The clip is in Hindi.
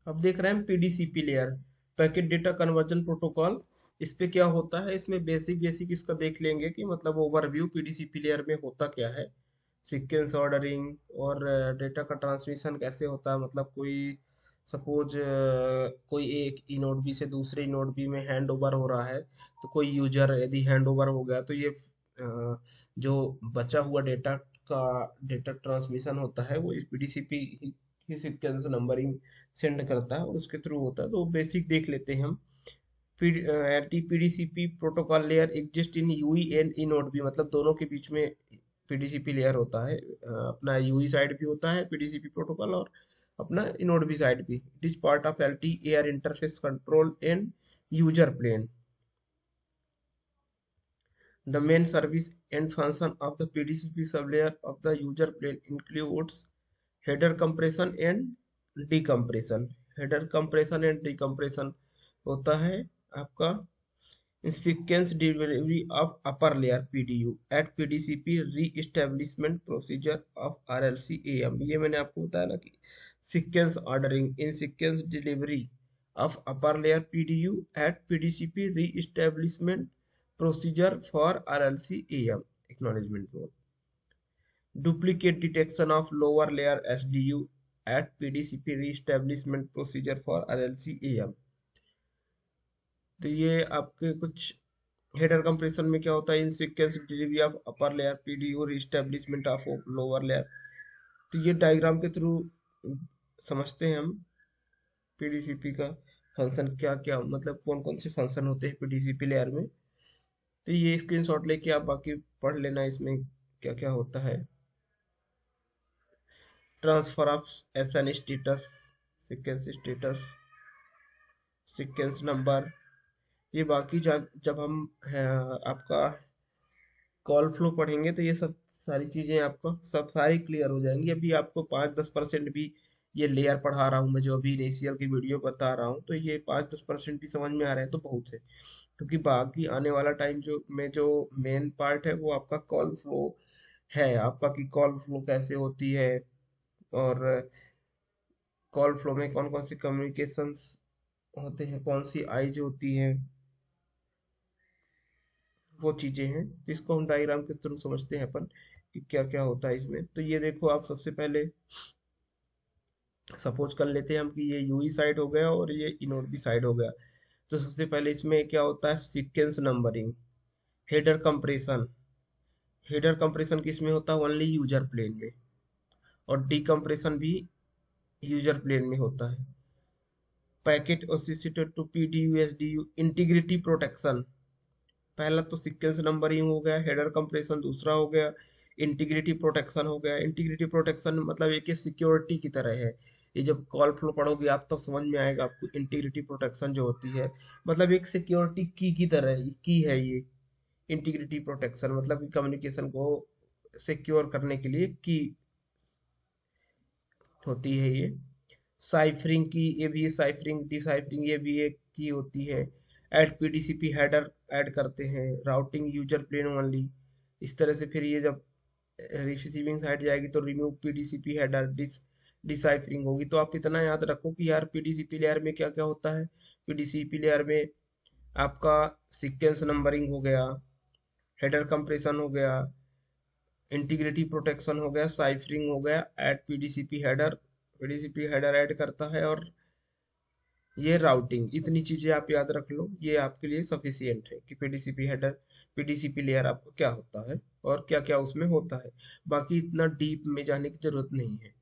अब देख रहे हैं PDCP layer, packet data conversion protocol. इस पे क्या होता है, इसमें बेसिक बेसिक इसका देख लेंगे कि मतलब ओवरव्यू पीडीसीपी लेयर में होता क्या है, सीक्वेंस ऑर्डरिंग और डेटा का ट्रांसमिशन कैसे होता है। मतलब कोई सपोज कोई एक ई नोड बी से दूसरे ई नोड बी में हैंड ओवर हो रहा है, तो कोई यूजर यदि हैंड ओवर हो गया तो ये जो बचा हुआ डेटा का डेटा ट्रांसमिशन होता है वो इस पीडीसीपी की सीक्वेंस नंबरिंग सेंड करता है और उसके थ्रू होता है। तो बेसिक देख लेते हैं हम। PDCP protocol layer exist in UE and E node B, मतलब दोनों के बीच में पीडीसीपी लेयर होता है। अपना यूई साइड भी होता है पीडीसीपी प्रोटोकॉल और अपना ई नोड बी साइड भी। It is part of LTE air interface control and user plane. The main service and function of the PDCP sublayer of the user plane includes header compression and decompression. Header compression and decompression होता है आपका sequence delivery of upper layer PDU at PDCP re-establishment procedure of RLC AM। ये मैंने आपको बताया ना कि sequence ordering in sequence delivery of upper layer PDU at PDCP re-establishment procedure for RLC AM acknowledgement mode। Duplicate detection of lower layer SDU at PDCP re-establishment procedure for RLC AM। तो ये आपके कुछ हेडर कंप्रेशन में क्या होता है, in sequence delivery of upper layer PDU reestablishment of lower layer. तो ये डायग्राम के थ्रू समझते हैं हम पीडीसीपी का फंक्शन क्या क्या, मतलब कौन कौन से फंक्शन होते हैं पीडीसीपी लेयर में। तो ये स्क्रीनशॉट लेके आप बाकी पढ़ लेना इसमें क्या क्या होता है। Transfer of SN status, sequence status, sequence number, ये बाकी जब हम आपका कॉल फ्लो पढ़ेंगे तो ये सब सारी चीजें आपको सब सारी क्लियर हो जाएंगी। अभी आपको 5-10% भी ये लेयर पढ़ा रहा हूँ मैं, जो अभी इनिशियल की वीडियो बता रहा हूँ, तो ये 5-10% भी समझ में आ रहे हैं तो बहुत है। क्योंकि बाकी आने वाला टाइम जो मेन पार्ट है वो आपका कॉल फ्लो है, आपका कि कॉल फ्लो कैसे होती है और कॉल फ्लो में कौन कौन से कम्युनिकेशंस होते हैं, कौन सी आइज होती है, वो चीजें हैं जिसको हम डायग्राम के थ्रू समझते हैं अपन कि क्या क्या होता है इसमें। तो ये देखो आप सबसे पहले सपोज कर लेते हैं हम कि ये यूई साइड हो गया और ये इनोड बी साइड हो गया। तो सबसे पहले इसमें क्या होता है, sequence numbering. Header compression, header compression किस में होता है, ओनली यूजर प्लेन में। और डीकंप्रेशन भी यूजर प्लेन में होता है। Packet associated to PDU SDU integrity protection, पहला तो सीक्वेंस नंबरिंग हो गया, हेडर कंप्रेशन दूसरा हो गया, इंटीग्रिटी प्रोटेक्शन हो गया। इंटीग्रिटी प्रोटेक्शन मतलब एक सिक्योरिटी की तरह है। ये जब कॉल फ्लो पढ़ोगे आप तो समझ में आएगा आपको। इंटीग्रिटी प्रोटेक्शन जो होती है मतलब एक सिक्योरिटी की तरह की है ये। इंटीग्रिटी प्रोटेक्शन मतलब कि कम्युनिकेशन को सिक्योर करने के लिए की होती है ये। साइफरिंग की, ये भी साइफरिंग डिसाइफरिंग ये भी एक की होती है। ऐड पीडीसीपी हेडर ऐड करते हैं, राउटिंग यूजर प्लेन ओनली। इस तरह से फिर ये जब रिसीविंग साइड जाएगी तो रिमूव पीडीसीपी हेडर डिसाइफरिंग होगी। तो आप इतना याद रखो कि यार पीडीसीपी लेयर में क्या क्या होता है। पीडीसीपी लेयर में आपका सीक्वेंस नंबरिंग हो गया, हेडर कंप्रेशन हो गया, इंटीग्रिटी प्रोटेक्शन हो गया, साइफरिंग हो गया, ऐड पीडीसीपी हेडर ऐड करता है, और ये राउटिंग। इतनी चीजें आप याद रख लो, ये आपके लिए सफिशियंट है कि पीडीसीपी हेडर पीडीसीपी लेयर आपको क्या होता है और क्या क्या उसमें होता है। बाकी इतना डीप में जाने की जरूरत नहीं है।